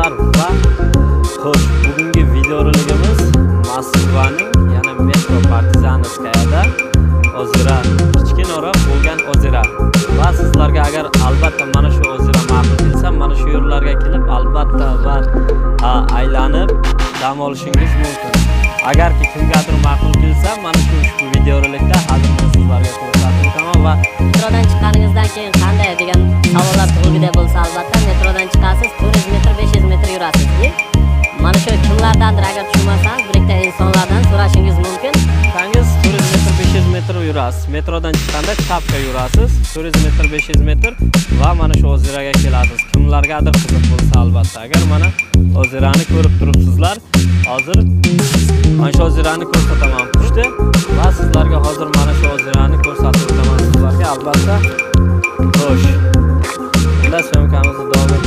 do'stlar va xo'sh, bugungi videoroligimiz Moskvaning yana metro Partizanskayada ozera, kichkinaroq bo'lgan ozera. Va sizlarga agar albatta mana shu ozera ma'qul kelsa, mana shu yerlarga kelib albatta va aylanib dam olishingiz mumkin. Agarki kimgadir ma'qul kelsa, mana shu ushbu videorolikda hozir sizlarga ko'rsatib o'taman va metrodan chiqqaningizdan keyin qanday degan savollar tug'ilgida bo'lsa, albatta metrodan chiqasiz, 400 metr, 500 metr yurasiz. Mana shu kimlardandir agar tushunmasangiz, birikta insonlardan so'rashingiz mumkin. Sangiz 400 metr, 500 metr yurasiz. Metrodan chiqqanda chapga yurasiz, 400 metr, 500 metr va mana shu ozeraga kelasiz. Kimlargadir qiziq bo'lsa, albatta. Agar mana ozerani ko'rib turibsizlar, hozir mana shu ozerani ko'rsataman pushti va sizlarga hozir mana shu ozerani ko'rsatib o'taman sizlarga, albatta. Xo'sh. Unda syomkamizni davom